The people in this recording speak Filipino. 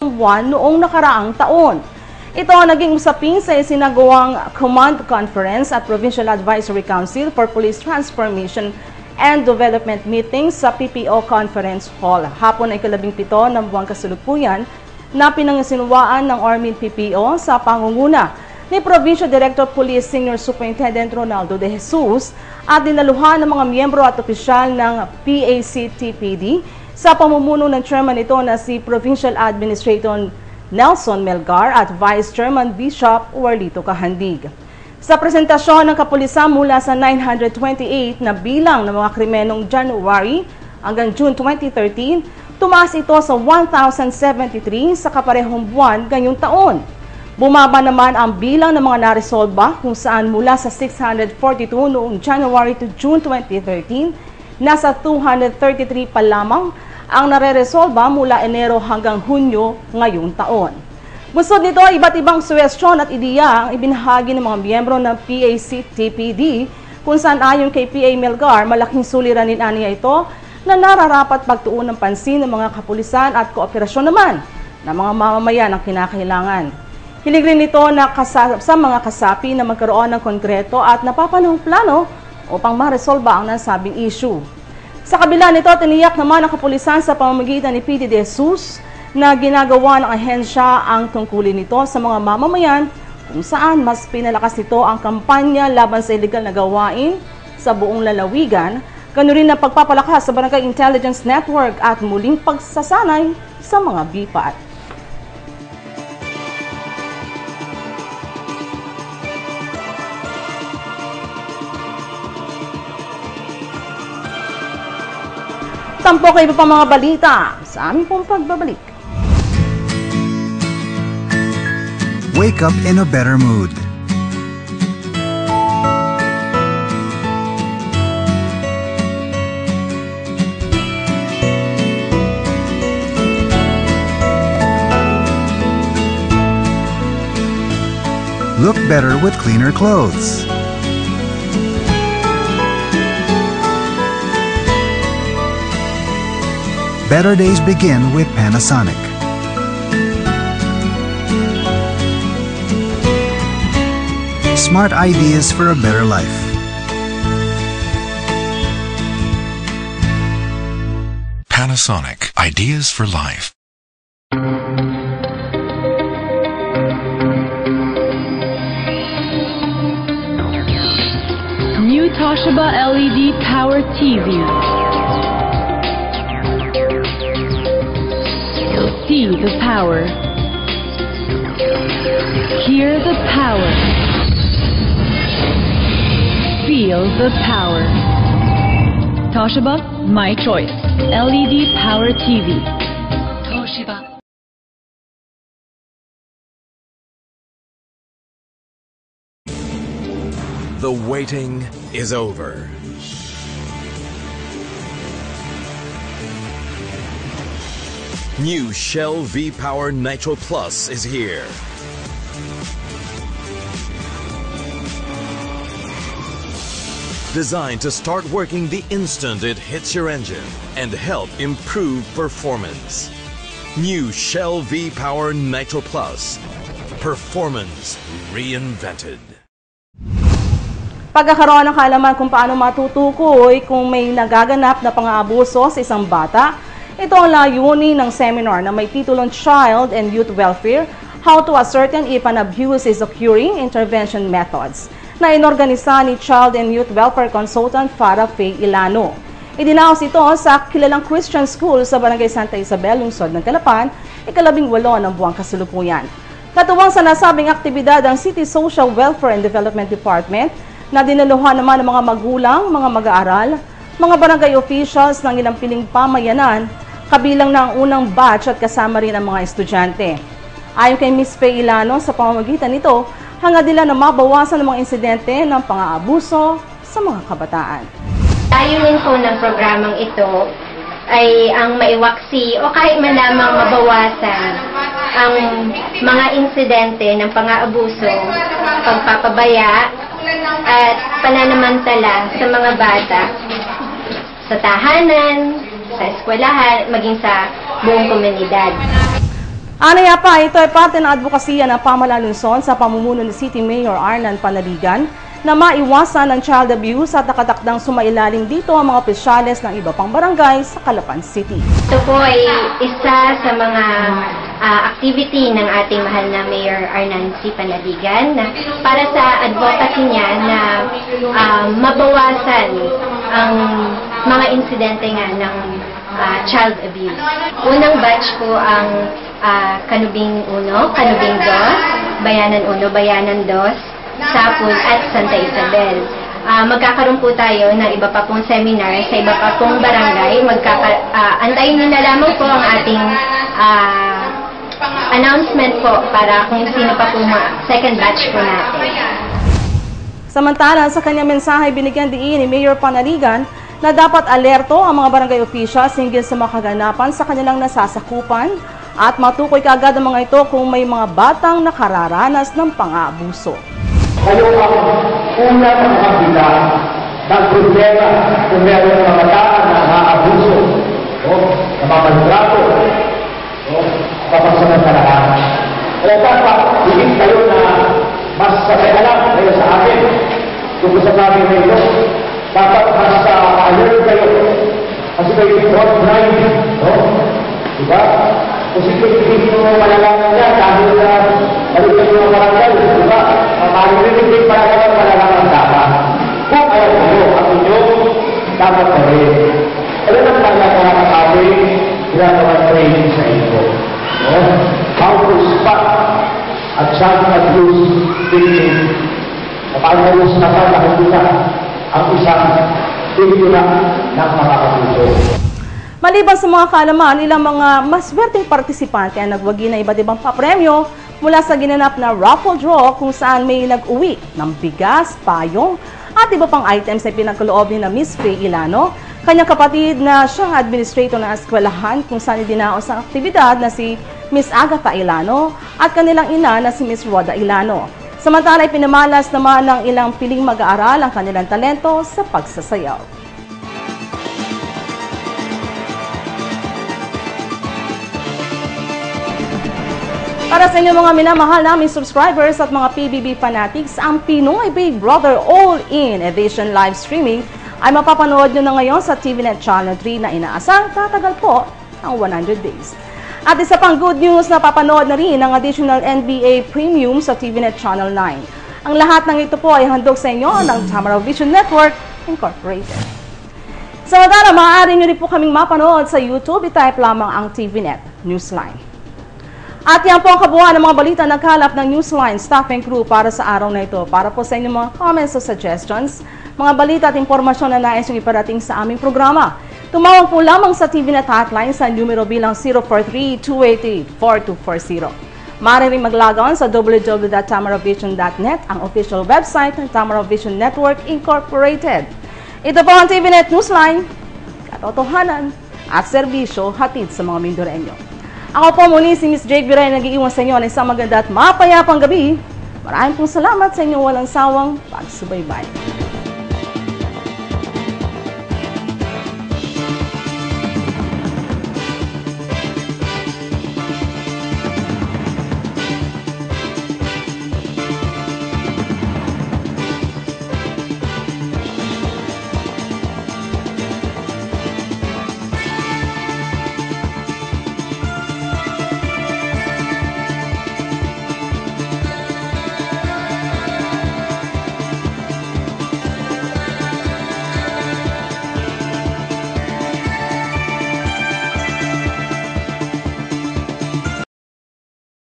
buwan noong nakaraang taon. Ito ang naging usapin sa isinagawang Command Conference at Provincial Advisory Council for Police Transformation and Development meeting sa PPO Conference Hall. Hapon ay 17 ng buwang kasalukuyan na pinangasinuwaan ng Army PPO sa pangunguna ni Provincial Director Police Senior Superintendent Ronaldo de Jesus at dinaluhan ng mga miyembro at opisyal ng PAC-TPD sa pamumuno ng chairman nito na si Provincial Administrator Nelson Melgar at Vice Chairman Bishop Warlito Kahandig. Sa presentasyon ng kapulisan mula sa 928 na bilang ng mga krimenong January hanggang June 2013, tumaas ito sa 1,073 sa kaparehong buwan ngayong taon. Bumaba naman ang bilang ng mga naresolba kung saan mula sa 642 noong January to June 2013, nasa 233 pa lamang ang nare-resolba mula Enero hanggang Hunyo ngayong taon. Bukod nito, iba't ibang suwestyon at ideya ang ibinahagi ng mga miyembro ng PAC-TPD kung saan ayon kay PA Melgar, malaking suliranin niya ito na nararapat pagtuon ng pansin ng mga kapulisan at kooperasyon naman ng mga mamamayan ang kinakailangan. Hilig rin ito na sa mga kasapi na magkaroon ng konkreto at napapanahong plano upang maresolba ang nasabing issue. Sa kabila nito, tiniyak naman ang kapulisan sa pamamagitan ni PD de Jesus na ginagawa ng ahensya ang tungkulin nito sa mga mamamayan kung saan mas pinalakas nito ang kampanya laban sa illegal na gawain sa buong lalawigan, ganoon rin ang pagpapalakas sa Barangay Intelligence Network at muling pagsasanay sa mga BIPAT. Tampok kayo pa mga balita sa aming pong pagbabalik. Wake up in a better mood. Look better with cleaner clothes. Better days begin with Panasonic. Smart ideas for a better life. Panasonic, ideas for life. New Toshiba LED Power TV. See the power. Hear the power. Feel the power. Toshiba, my choice. LED Power TV. Toshiba. The waiting is over. New Shell V-Power Nitro Plus is here. Designed to start working the instant it hits your engine and help improve performance. New Shell V-Power Nitro Plus. Performance reinvented. Pagkakaroon ng kaalaman kung paano matutukoy kung may nagaganap na pang-aabuso sa isang bata, ito ang layunin ng seminar na may titulong Child and Youth Welfare, How to Ascertain if an Abuse is Occurring, Intervention Methods, na inorganisa ni Child and Youth Welfare Consultant Farah Faye Ilano. Idinaos ito sa kilalang Christian School sa Barangay Santa Isabel, lungsod ng Calapan, ika-18 ng buwang kasalukuyan. Katuwang sa nasabing aktibidad ang City Social Welfare and Development Department na dinaluhan naman ng mga magulang, mga mag-aaral, mga barangay officials ng ilang piling pamayanan, kabilang na ang unang batch at kasama rin ang mga estudyante. Ayon kay Ms. Faye Ilano, sa pamamagitan nito, hangad nila na mabawasan ang mga insidente ng pang-aabuso sa mga kabataan. Layunin po ng programang ito ay ang maiwaksi o kahit man lamang mabawasan ang mga insidente ng pang-aabuso, pagpapabaya at pananamantala sa mga bata sa tahanan, sa eskwelahan, maging sa buong komunidad. Anaya pa, ito ay parte ng advokasya ng pamahalaan Luzon sa pamumuno ni City Mayor Arnan Panaligan na maiwasan ang child abuse at nakatakdang sumailalim dito ang mga opisyales ng iba pang barangay sa Calapan City. Ito po ay isa sa mga activity ng ating mahal na Mayor Arnan C. Panaligan na para sa advocacy niya na mabawasan ang mga insidente nga ng child abuse. Unang batch po ang Kanubing 1, Kanubing 2, Bayanan 1, Bayanan 2, Sapul at Santa Isabel. Magkakaroon po tayo ng iba pa pong seminar sa iba pa pong barangay. Antayin nyo na lamang po ang ating announcement po para kung sino pa po second batch po natin. Samantala, sa kanyang mensahe, binigyan diin ni Mayor Panaligan na dapat alerto ang mga barangay officials hinggil sa mga kaganapan sa kanilang nasasakupan at matukoy kaagad ang mga ito kung may mga batang nakararanas ng pang-aabuso. Kayo ang una ng kabila ng problema kung meron mga bataan na naabuso o namamaltrato o kapagsamantalahan. Kaya dapat higit kayo na mas sasayalan kayo sa akin. Kung sa namin na ito, dapat mas alert kayo. Kasi kayo frontline, no? Diba? Kasi hindi nyo malalaman niya dahil na balikan nyo ang barangay, diba? Maririnig din para kayo malalaman dapat. Kung ayaw nyo, ang inyo, dapat na rin. Alam ang mga kami, ginagawa training sa inyo. No? How to spot a child abuse victim. Paano mo sinasabi na hindi ang isang victim ng mga abuso. Maliban sa mga kaalaman, ilang mga maswerteng partisipante ang nagwagi na iba't ibang papremyo mula sa ginanap na raffle draw kung saan may nag-uwi ng bigas, payong at iba pang items ay pinagkaloob ni na Miss Faye Ilano, kanyang kapatid na siyang administrator ng eskwelahan kung saan idinaos ang aktibidad na si Miss Agatha Ilano at kanilang ina na si Miss Rhoda Ilano. Samantala ay pinamalas naman ng ilang piling mag-aaral ang kanilang talento sa pagsasayaw. Para sa inyo mga minamahal naming subscribers at mga PBB fanatics, ang Pinoy Big Brother All-In Edition live streaming ay mapapanood nyo na ngayon sa TVNet Channel 3 na inaasang tatagal po ang 100 days. At isa pang good news na papanood na rin ang additional NBA Premium sa TVNet Channel 9. Ang lahat ng ito po ay handog sa inyo ng Tamara Vision Network Incorporated. Samantala, maaari nyo rin po kaming mapanood sa YouTube. I-type lamang ang TVNet Newsline. At yan po ang kabuuan ng mga balita na kalap ng Newsline staff and crew para sa araw na ito. Para po sa inyong mga comments o suggestions, mga balita at impormasyon na nais yung iparating sa aming programa, tumawag po lamang sa TVNet hotline sa numero bilang 043-288-4240. Maaari rin mag-log on sa www.tamaravision.net, ang official website ng Tamara Vision Network Incorporated. Ito po ang TVNet Newsline, katotohanan at serbisyo hatid sa mga Mindoreño. Ako po muli si Miss Jake Viray, nag-iiwan sa inyo ng isang maganda at mapayapang gabi. Maraming pong salamat sa inyong walang sawang pagsubaybay.